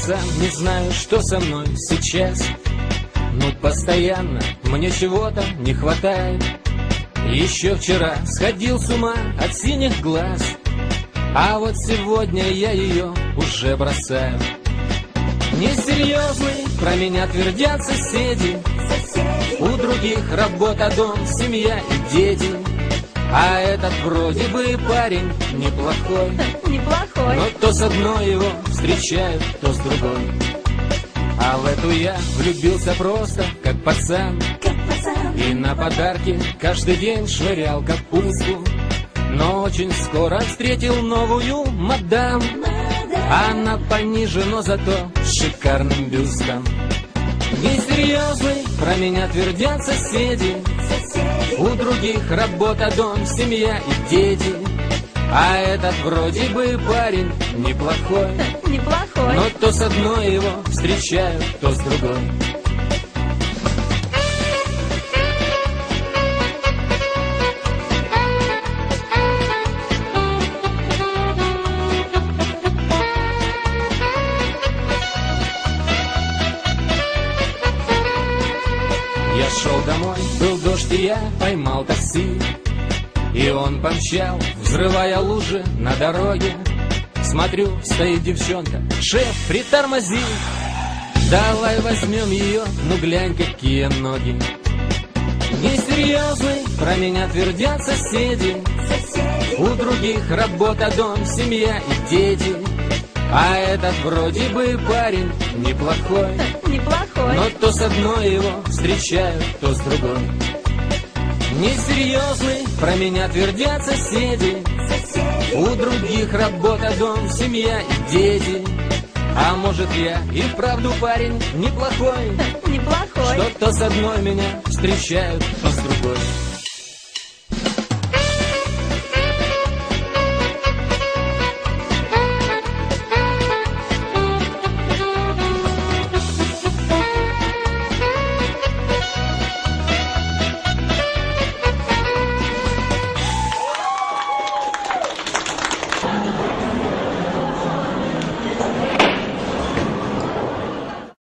сам не знаю, что со мной сейчас. Ну постоянно мне чего-то не хватает. Еще вчера сходил с ума от синих глаз, а вот сегодня я ее уже бросаю. Несерьезный, про меня твердят соседи. У других работа, дом, семья и дети. А этот вроде бы парень неплохой. Но то с одной его встречают, то с другой. А в эту я влюбился просто, как пацан. И на подарки каждый день швырял капусту. Но очень скоро встретил новую мадам. Она пониже, но зато с шикарным бюстом. Несерьезный, про меня твердят соседи. У других работа, дом, семья и дети. А этот вроде бы парень неплохой. Но то с одной его встречают, то с другой. Я шел домой, был дождь, и я поймал такси. И он помчал, взрывая лужи на дороге. Смотрю, стоит девчонка, шеф, притормози. Давай возьмем ее, ну глянь, какие ноги. Несерьезный, про меня твердят соседи. У других работа, дом, семья и дети. А этот вроде бы парень неплохой. Но то с одной его встречают, то с другой. Несерьезный, про меня твердят соседи. У других работа, дом, семья и дети. А может я и вправду парень неплохой. Что то с одной меня встречают, то с другой.